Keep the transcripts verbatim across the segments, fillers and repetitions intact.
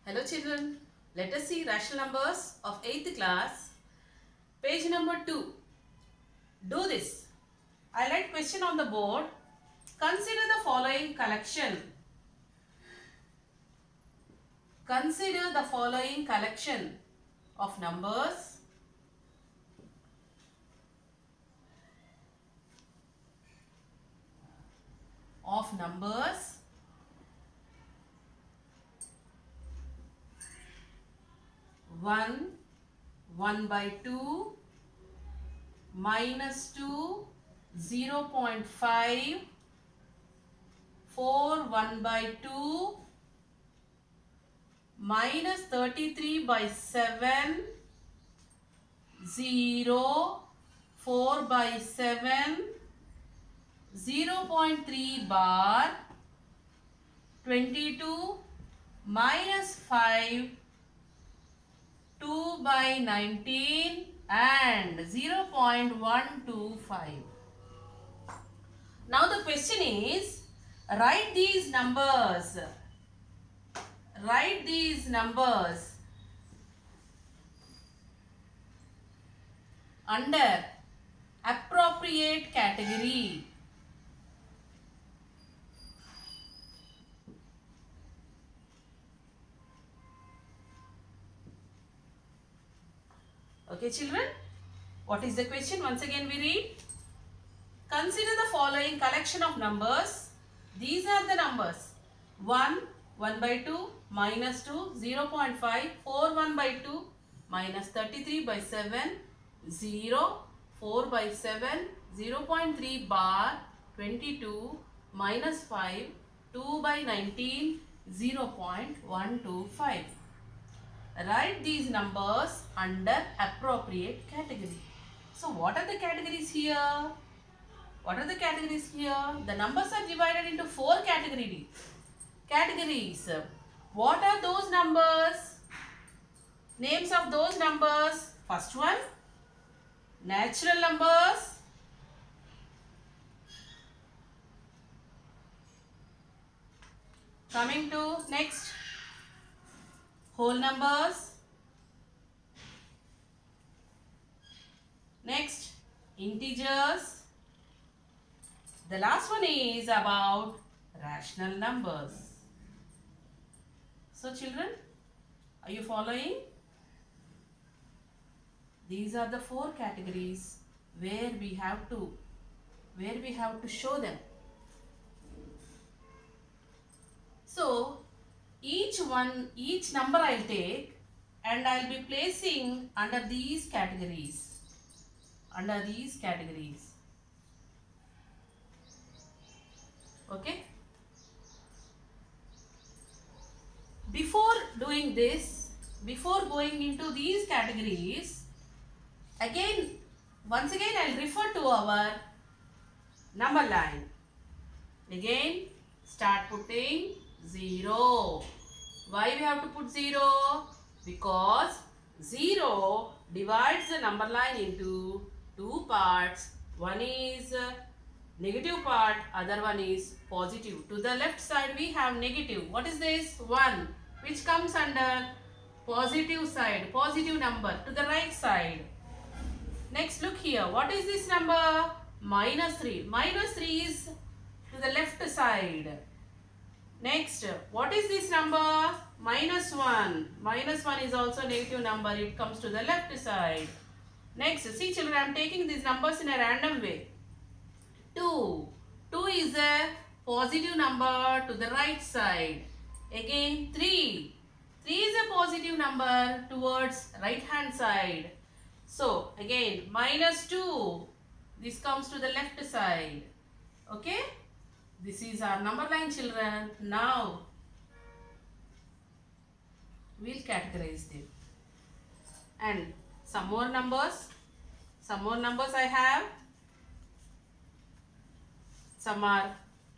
Hello children, let us see rational numbers of eighth class, page number two. Do this. I write question on the board. Consider the following collection. Consider the following collection of numbers of numbers one, one by two, minus two, zero point five, four, one by two, minus thirty-three by seven, zero, four by seven, zero point three bar, twenty-two, minus five, two by nineteen and zero point one two five. Now the question is, write these numbers. Write these numbers under appropriate category. Okay children, what is the question? Once again we read. Consider the following collection of numbers. These are the numbers. one, one by two, minus two, zero point five, four, one by two, minus thirty-three by seven, zero, four by seven, zero point three bar, twenty-two, minus five, two by nineteen, zero point one two five. Write these numbers under appropriate category. So what are the categories here? What are the categories here? The numbers are divided into four categories. Categories. What are those numbers? Names of those numbers. First one, natural numbers. Coming to next, whole numbers. Next, integers. The last one is about rational numbers. So children, are you following? These are the four categories where we have to where we have to show them. So each one, each number I'll take and I'll be placing under these categories. Under these categories. Okay. Before doing this, before going into these categories, again, once again I'll refer to our number line. Again, start putting zero. Why we have to put zero? Because zero divides the number line into two parts. One is negative part, other one is positive. To the left side we have negative. What is this? one, which comes under positive side, positive number. To the right side. Next, look here. What is this number? minus three. minus three is to the left side. Next, what is this number? minus one. minus one is also negative number. It comes to the left side. Next, see children, I am taking these numbers in a random way. two. two is a positive number to the right side. Again, three. three is a positive number towards right hand side. So, again, minus two. This comes to the left side. Okay? This is our number line children. Now, we'll categorize them. And some more numbers. Some more numbers I have. Some are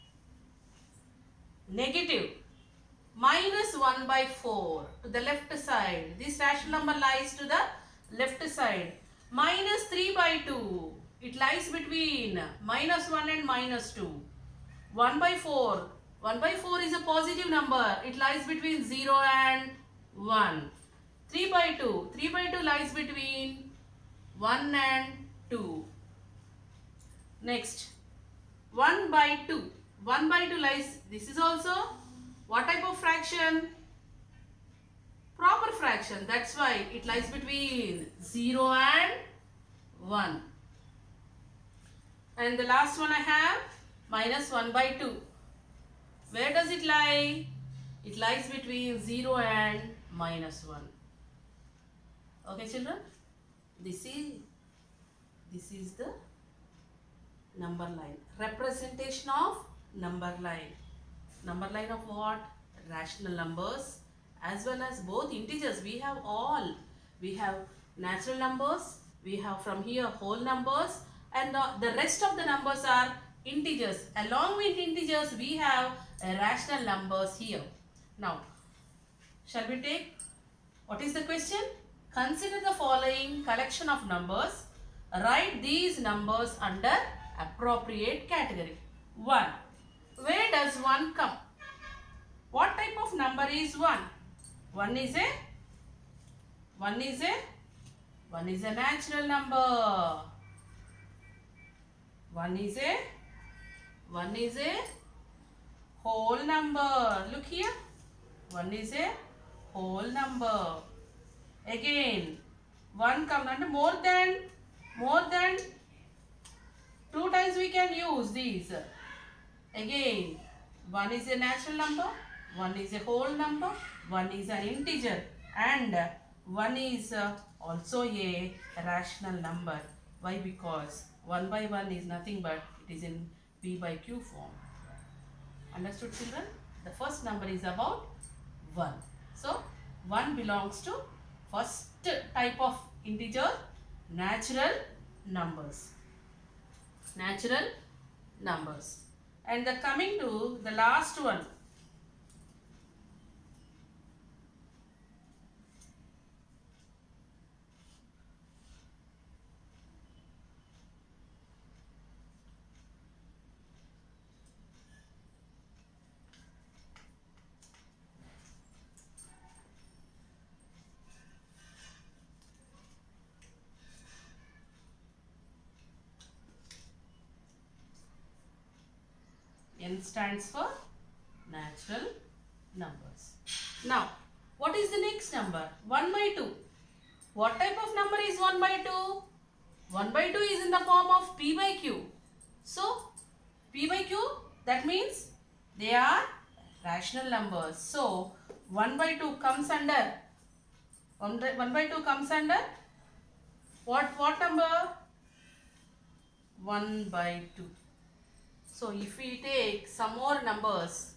negative. minus one by four to the left side. This rational number lies to the left side. Minus three by two. It lies between minus one and minus two. one by four. one by four is a positive number. It lies between zero and one. three by two. three by two lies between one and two. Next, one by two. one by two lies, this is also what type of fraction? Proper fraction. That's why it lies between zero and one. And the last one I have minus one by two. Where does it lie? It lies between zero and minus one. Okay, children? This is, this is the number line. Representation of number line. Number line of what? Rational numbers as well as both integers. We have all. We have natural numbers. We have from here whole numbers. And the, the rest of the numbers are integers. Along with integers, we have uh, rational numbers here. Now, shall we take, what is the question? Consider the following collection of numbers. Write these numbers under appropriate category. one. Where does one come? What type of number is one? one is a, one is a, one is a natural number. one is a, one is a whole number. Look here. one is a whole number. Again, one comes under more than, more than two times we can use these. Again, one is a natural number, one is a whole number, one is an integer, and one is also a rational number. Why? Because one by one is nothing but it is in P by Q form. Understood, children? The first number is about one. So, one belongs to first type of integer, natural numbers. Natural numbers. And the coming to the last one. N stands for natural numbers. Now, what is the next number? one by two. What type of number is one by two? one by two is in the form of P by Q. So, P by Q, that means they are rational numbers. So, one by two comes under, one by two comes under what, what number? one by two. So, if we take some more numbers,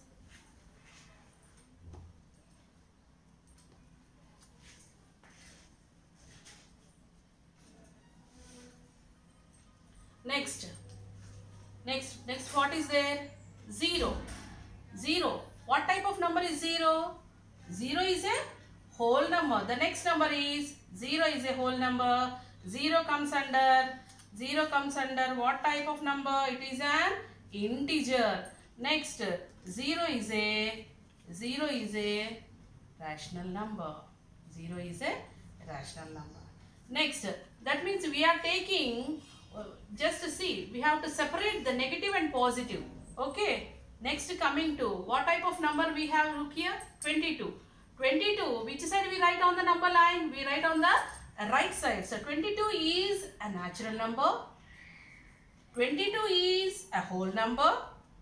next, next, next what is there? zero. zero. What type of number is zero? zero is a whole number. The next number is zero is a whole number. zero comes under, zero comes under what type of number? It is an integer. Next, zero is a, zero is a rational number. zero is a rational number. Next, that means we are taking, uh, just to see, we have to separate the negative and positive. Okay. Next, coming to what type of number we have, look here, twenty-two. twenty-two, which side we write on the number line? We write on the right side. So, twenty-two is a natural number. twenty-two is a whole number.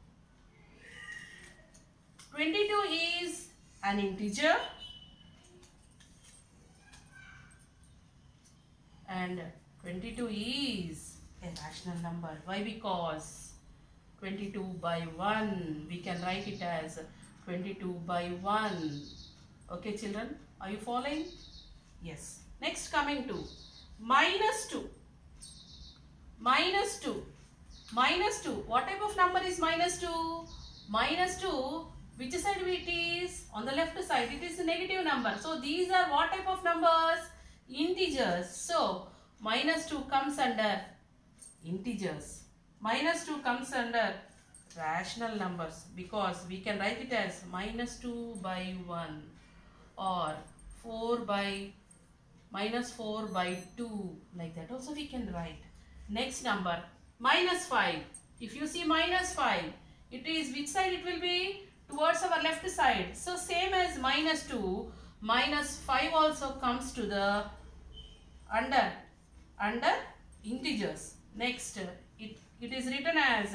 twenty-two is an integer. And twenty-two is a rational number. Why? Because twenty-two by one, we can write it as twenty-two by one. Okay, children, are you following? Yes. Next, coming to minus two. Minus two. Minus two. What type of number is minus two? Minus two, which side it is? On the left side, it is a negative number. So, these are what type of numbers? Integers. So, minus two comes under integers. Minus two comes under rational numbers because we can write it as minus two by one or four by minus four by two, like that also we can write. Next number, minus five. If you see minus five, it is which side it will be? Towards our left side. So same as minus two, minus five also comes to the under, under integers. Next, it, it is written as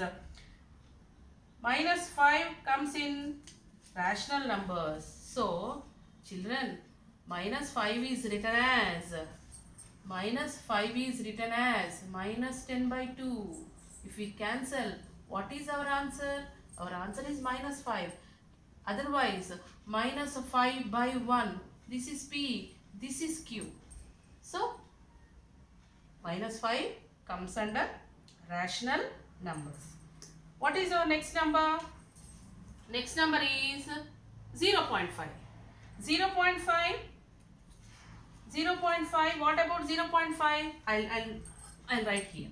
minus five comes in rational numbers. So, children, minus five is written as, minus five is written as minus ten by two. If we cancel, what is our answer? Our answer is minus five. Otherwise, minus five by one. This is P, this is Q. So, minus five comes under rational numbers. What is our next number? Next number is zero point five. zero point five. zero point five. What about zero point five? I'll, I'll, I'll write here.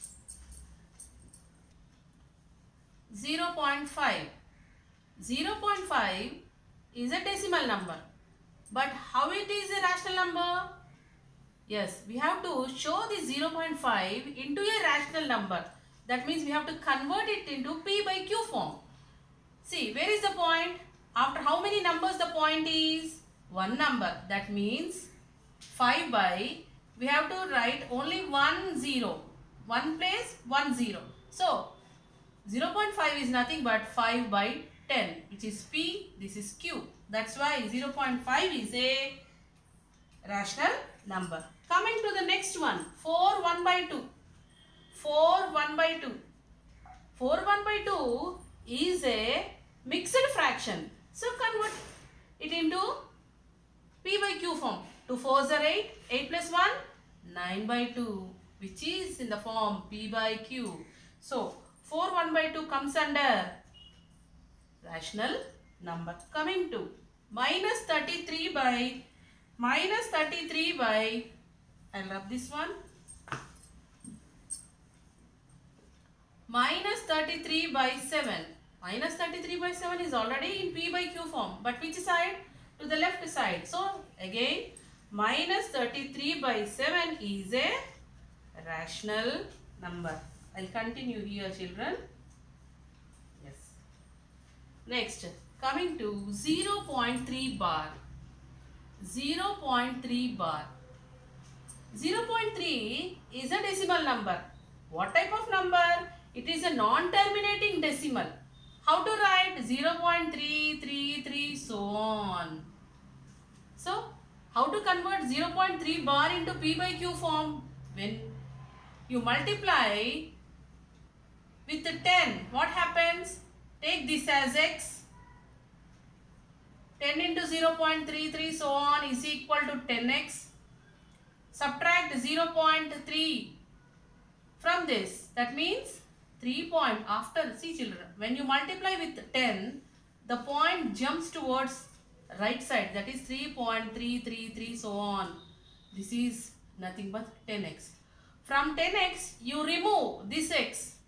zero point five. zero point five is a decimal number. But how it is a rational number? Yes, we have to show this zero point five into a rational number. That means we have to convert it into P by Q form. See, where is the point? After how many numbers the point is? One number. That means five by, we have to write only one zero. One place, one zero. So, zero point five is nothing but five by ten, which is P, this is Q. That's why zero point five is a rational number. Coming to the next one, four one by two. four one by two. four one by two is a mixed fraction. So convert it into P by Q form. two fours are eight. eight plus one, nine by two, which is in the form P by Q. So four one by two comes under rational number. Coming to minus thirty-three by, minus thirty-three by, I'll rub this one. Minus thirty-three by seven. Minus thirty-three by seven is already in P by Q form. But which side? To the left side. So, again, minus thirty-three by seven is a rational number. I'll continue here, children. Yes. Next, coming to zero point three bar. zero point three bar. zero point three is a decimal number. What type of number? It is a non-terminating decimal. How to write? zero point three three three, so on. So, how to convert zero point three bar into P by Q form? When you multiply with ten, what happens? Take this as x. ten into zero point three three, so on, is equal to ten x. Subtract zero point three from this. That means three point after, see children, when you multiply with ten, the point jumps towards right side, that is three point three three three, so on. This is nothing but ten x. From ten x, you remove this x.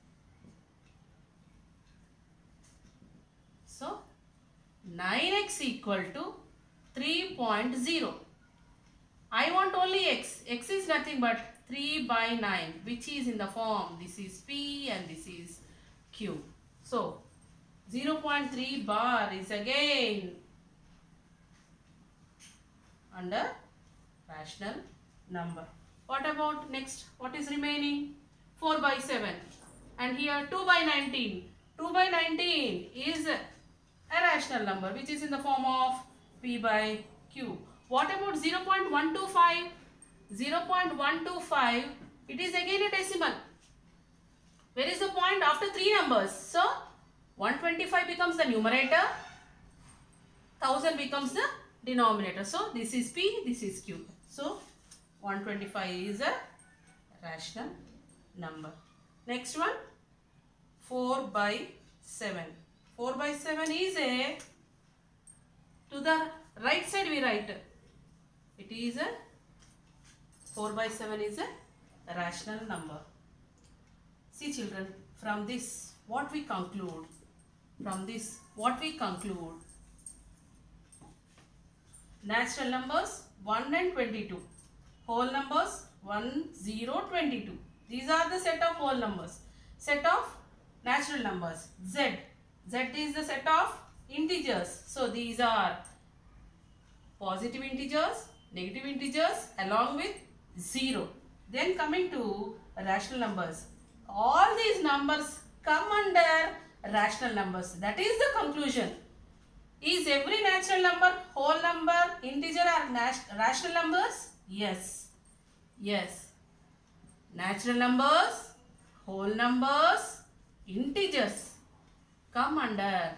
So, nine x equal to three point zero. I want only x. X is nothing but three by nine, which is in the form, this is P and this is Q. So, zero point three bar is again under rational number. What about next? What is remaining? four by seven. And here two by nineteen. two by nineteen is a rational number, which is in the form of P by Q. What about zero point one two five? zero point one two five, it is again a decimal. Where is the point? After three numbers. So, one hundred twenty-five becomes the numerator, one thousand becomes the denominator. So, this is P, this is Q. So, one hundred twenty-five is a rational number. Next one, four by seven. four by seven is a, to the right side we write, it is a, four by seven is a rational number. See children, from this what we conclude? From this what we conclude? natural numbers one and twenty-two. Whole numbers one, zero, twenty-two. These are the set of whole numbers. Set of natural numbers. Z. Z is the set of integers. So these are positive integers, negative integers along with zero. Then coming to rational numbers. All these numbers come under rational numbers. That is the conclusion. Is every natural number, whole number, integer or rational numbers? Yes. Yes. Natural numbers, whole numbers, integers come under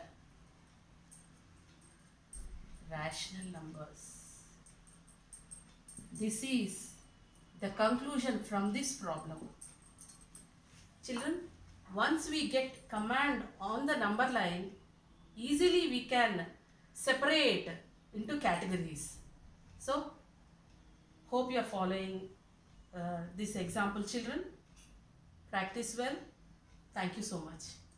rational numbers. This is the conclusion from this problem. Children, once we get command on the number line, easily we can separate into categories. So, hope you are following uh, this example, children. Practice well. Thank you so much.